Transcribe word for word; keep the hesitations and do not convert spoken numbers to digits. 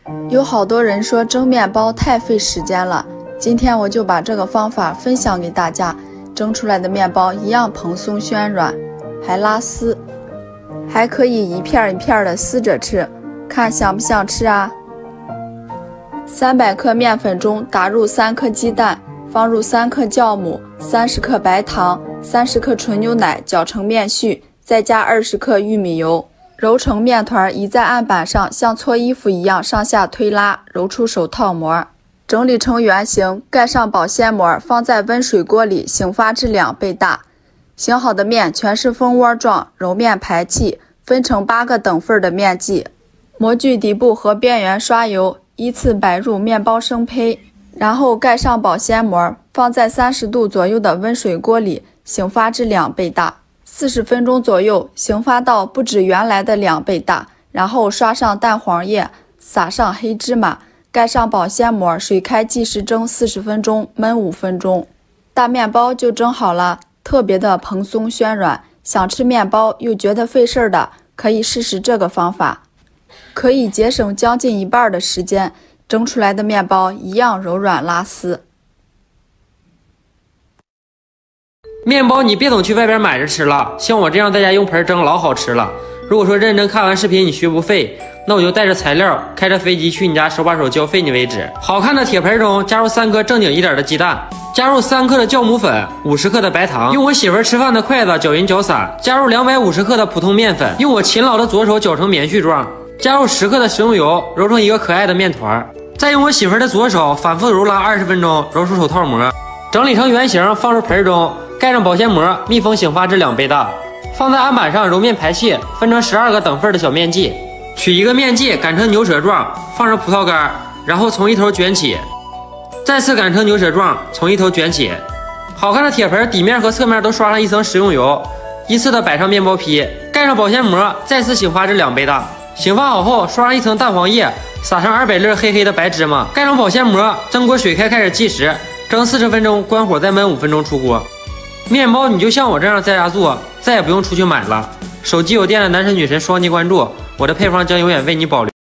有好多人说蒸面包太费时间了，今天我就把这个方法分享给大家，蒸出来的面包一样蓬松暄软，还拉丝，还可以一片一片的撕着吃，看想不想吃啊？三百克面粉中打入三颗鸡蛋，放入三克酵母、三十克白糖、三十克纯牛奶，搅成面絮，再加二十克玉米油，揉成面团，移在案板上，像搓衣服一样上下推拉，揉出手套膜，整理成圆形，盖上保鲜膜，放在温水锅里醒发至两倍大。醒好的面全是蜂窝状，揉面排气，分成八个等份的面剂，模具底部和边缘刷油，依次摆入面包生胚，然后盖上保鲜膜，放在三十度左右的温水锅里醒发至两倍大，四十分钟左右，醒发到不止原来的两倍大，然后刷上蛋黄液，撒上黑芝麻，盖上保鲜膜，水开计时蒸四十分钟，焖五分钟，大面包就蒸好了，特别的蓬松暄软。想吃面包又觉得费事儿的，可以试试这个方法，可以节省将近一半的时间，蒸出来的面包一样柔软拉丝。 面包你别总去外边买着吃了，像我这样在家用盆蒸老好吃了。如果说认真看完视频你学不会，那我就带着材料开着飞机去你家手把手教会你为止。好看的铁盆中加入三颗正经一点的鸡蛋，加入三克的酵母粉，五十克的白糖，用我媳妇吃饭的筷子搅匀搅散，加入两百五十克的普通面粉，用我勤劳的左手搅成棉絮状，加入十克的食用油，揉成一个可爱的面团，再用我媳妇的左手反复揉拉二十分钟，揉出手套膜，整理成圆形放入盆中，盖上保鲜膜，密封醒发至两倍大，放在案板上揉面排气，分成十二个等份的小面剂，取一个面剂擀成牛舌状，放上葡萄干，然后从一头卷起，再次擀成牛舌状，从一头卷起。好看的铁盆底面和侧面都刷上一层食用油，依次的摆上面包坯，盖上保鲜膜，再次醒发至两倍大。醒发好后，刷上一层蛋黄液，撒上二百粒黑黑的白芝麻，盖上保鲜膜，蒸锅水开开始计时，蒸四十分钟，关火再焖五分钟出锅。面包你就像我这样在家做，再也不用出去买了。手机有电的男神女神双击关注，我的配方将永远为你保留。